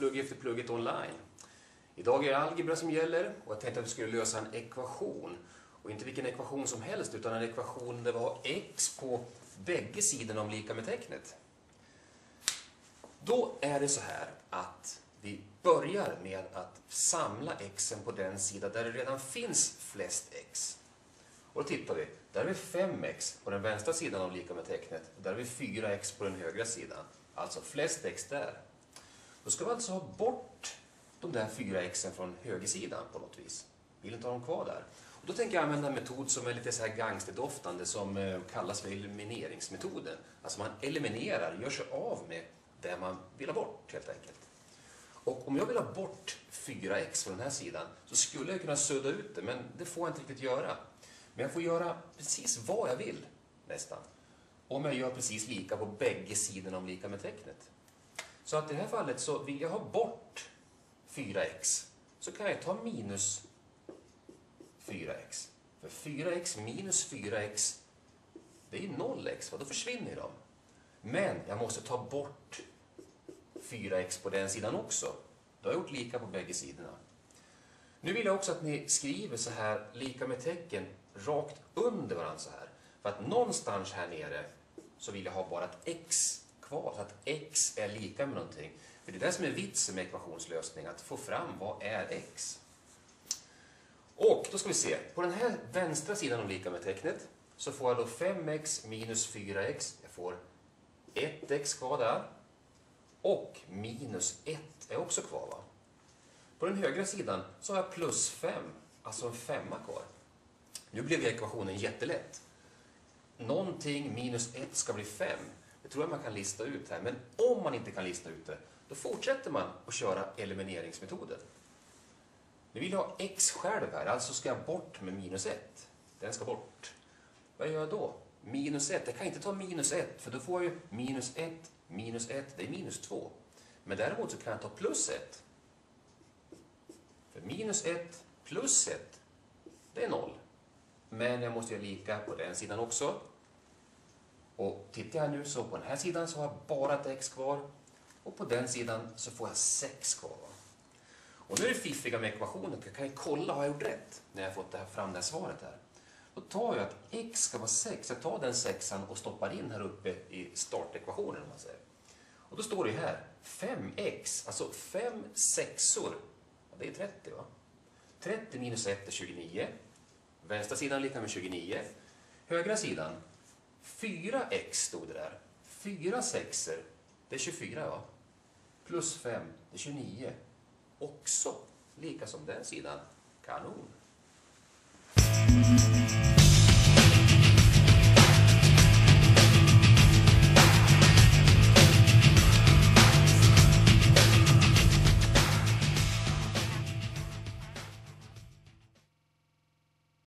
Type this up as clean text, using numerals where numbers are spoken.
Plugg efter plugget online. Idag är det algebra som gäller och jag tänkte att vi skulle lösa en ekvation. Och inte vilken ekvation som helst utan en ekvation där det var x på bägge sidorna om lika med tecknet. Då är det så här att vi börjar med att samla xen på den sida där det redan finns flest x. Och då tittar vi. Där har vi 5x på den vänstra sidan av lika med tecknet. Och där har vi 4x på den högra sidan. Alltså flest x där. Då ska vi alltså ha bort de där 4xen från högersidan på något vis. Vill inte ha dem kvar där. Och då tänker jag använda en metod som är lite så här gangsterdoftande som kallas för elimineringsmetoden. Alltså man eliminerar, gör sig av med det man vill ha bort helt enkelt. Och om jag vill ha bort 4x från den här sidan så skulle jag kunna sudda ut det, men det får jag inte riktigt göra. Men jag får göra precis vad jag vill, nästan. Om jag gör precis lika på bägge sidorna om lika med tecknet. Så att i det här fallet så vill jag ha bort 4x. Så kan jag ta minus 4x. För 4x minus 4x, det är ju 0x, va? Då försvinner de. Men jag måste ta bort 4x på den sidan också. Då har jag gjort lika på bägge sidorna. Nu vill jag också att ni skriver så här lika med tecken rakt under varandra så här. För att någonstans här nere så vill jag ha bara ett x kvar. Så att x är lika med någonting. För det är det som är vitsen med ekvationslösning. Att få fram vad är x. Och då ska vi se. På den här vänstra sidan om lika med tecknet så får jag då 5x minus 4x. Jag får 1x kvar där. Och minus 1 är också kvar, va? På den högra sidan så har jag plus 5, alltså en 5 kvar. Nu blev ekvationen jättelätt. Någonting minus 1 ska bli 5. Det tror jag man kan lista ut här. Men om man inte kan lista ut det, då fortsätter man att köra elimineringsmetoden. Nu vill jag ha x själv här, alltså ska jag bort med minus 1. Den ska bort. Vad gör jag då? Minus 1, jag kan inte ta minus 1, för då får jag ju minus 1, det är minus 2. Men däremot så kan jag ta plus 1. För minus 1 plus 1, det är 0. Men jag måste göra lika på den sidan också. Och tittar jag nu så på den här sidan så har jag bara ett x kvar. Och på den sidan så får jag 6 kvar. Och nu är det fiffiga med ekvationen. Jag kan ju kolla, har jag gjort rätt? När jag har fått fram det här svaret här. Då tar jag att x ska vara 6. Jag tar den 6an och stoppar in här uppe i startekvationen om man säger. Och då står det här 5x, alltså 5 sexor. Det är 30, va? 30 minus 1 är 29. Vänstra sidan lika med 29. Högra sidan 4x stod det där. 4 sexor, det är 24, va? Plus 5, det är 29. Också lika som den sidan. Kanon.